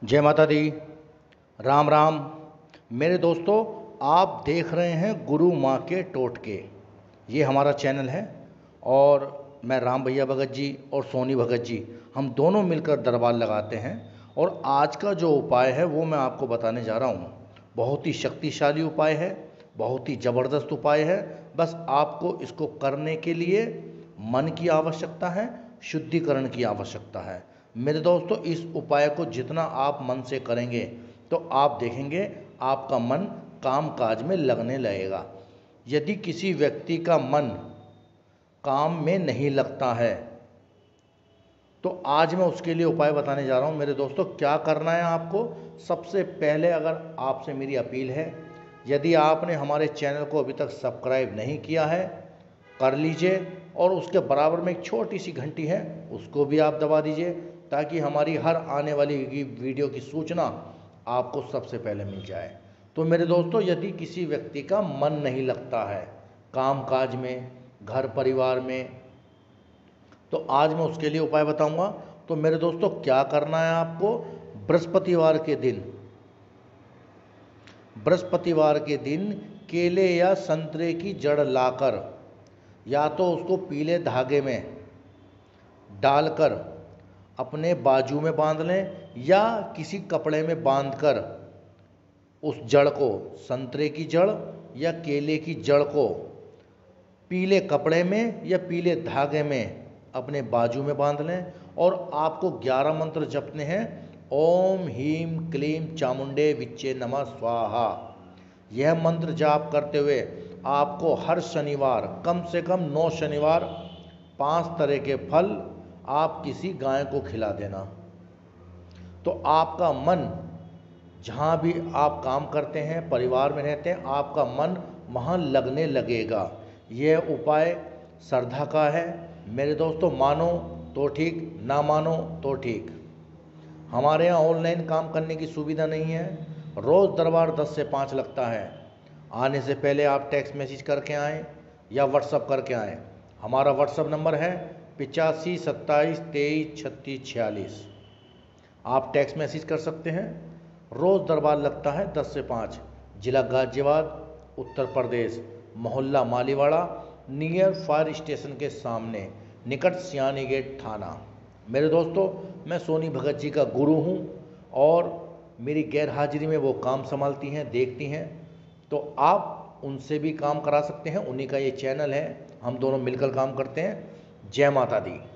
जय माता दी। राम राम। मेरे दोस्तों, आप देख रहे हैं गुरु माँ के टोटके। ये हमारा चैनल है और मैं राम भैया भगत जी और सोनी भगत जी हम दोनों मिलकर दरबार लगाते हैं। और आज का जो उपाय है वो मैं आपको बताने जा रहा हूँ। बहुत ही शक्तिशाली उपाय है, बहुत ही ज़बरदस्त उपाय है। बस आपको इसको करने के लिए मन की आवश्यकता है, शुद्धिकरण की आवश्यकता है। मेरे दोस्तों, इस उपाय को जितना आप मन से करेंगे तो आप देखेंगे आपका मन काम काज में लगने लगेगा। यदि किसी व्यक्ति का मन काम में नहीं लगता है तो आज मैं उसके लिए उपाय बताने जा रहा हूँ। मेरे दोस्तों, क्या करना है आपको? सबसे पहले अगर आपसे मेरी अपील है, यदि आपने हमारे चैनल को अभी तक सब्सक्राइब नहीं किया है, कर लीजिए। और उसके बराबर में एक छोटी सी घंटी है, उसको भी आप दबा दीजिए, ताकि हमारी हर आने वाली वीडियो की सूचना आपको सबसे पहले मिल जाए। तो मेरे दोस्तों, यदि किसी व्यक्ति का मन नहीं लगता है काम काज में, घर परिवार में, तो आज मैं उसके लिए उपाय बताऊंगा। तो मेरे दोस्तों, क्या करना है आपको? बृहस्पतिवार के दिन केले या संतरे की जड़ लाकर या तो उसको पीले धागे में डालकर अपने बाजू में बांध लें या किसी कपड़े में बांधकर उस जड़ को, संतरे की जड़ या केले की जड़ को पीले कपड़े में या पीले धागे में अपने बाजू में बांध लें। और आपको 11 मंत्र जपने हैं। ओम ह्रीं क्लीं चामुंडे विच्चे नमः स्वाहा। यह मंत्र जाप करते हुए आपको हर शनिवार, कम से कम 9 शनिवार, 5 तरह के फल आप किसी गाय को खिला देना। तो आपका मन, जहाँ भी आप काम करते हैं, परिवार में रहते हैं, आपका मन वहाँ लगने लगेगा। यह उपाय श्रद्धा का है। मेरे दोस्तों, मानो तो ठीक, ना मानो तो ठीक। हमारे यहाँ ऑनलाइन काम करने की सुविधा नहीं है। रोज़ दरबार 10 से 5 लगता है। आने से पहले आप टेक्स्ट मैसेज करके आएँ या व्हाट्सअप करके आएँ। हमारा व्हाट्सअप नंबर है 85 27 23 36 46। आप टेक्स्ट मैसेज कर सकते हैं। रोज़ दरबार लगता है 10 से 5। जिला गाजियाबाद, उत्तर प्रदेश, मोहल्ला मालीवाड़ा, नियर फायर स्टेशन के सामने, निकट सियानी गेट थाना। मेरे दोस्तों, मैं सोनी भगत जी का गुरु हूँ और मेरी गैर हाजिरी में वो काम संभालती हैं, देखती हैं। तो आप उनसे भी काम करा सकते हैं। उन्हीं का ये चैनल है, हम दोनों मिलकर काम करते हैं। जय माता दी।